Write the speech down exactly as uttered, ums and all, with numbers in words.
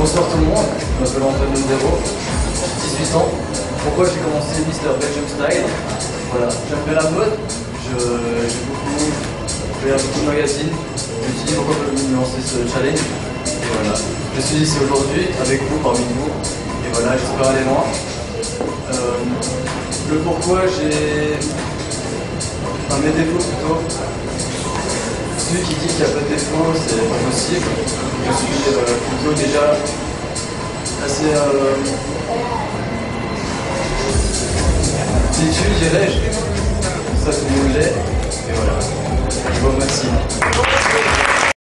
Bonsoir tout le monde, je m'appelle Antoine Mondero, j'ai dix-huit ans. Pourquoi j'ai commencé Mister Belgium Style? Voilà, j'aime bien la mode, j'ai beaucoup fait beaucoup de magazines, je me suis dit pourquoi pas me lancer ce challenge. Et voilà, je suis ici aujourd'hui avec vous, parmi vous, et voilà, j'espère aller loin. Euh, le pourquoi j'ai... Enfin, mes défauts plutôt. Celui qui dit qu'il n'y a pas de défaut, c'est pas possible. Je suis euh, plutôt déjà assez euh, têtu, dirais-je. Ça, tout le monde l'est. Et voilà. Je vous remercie.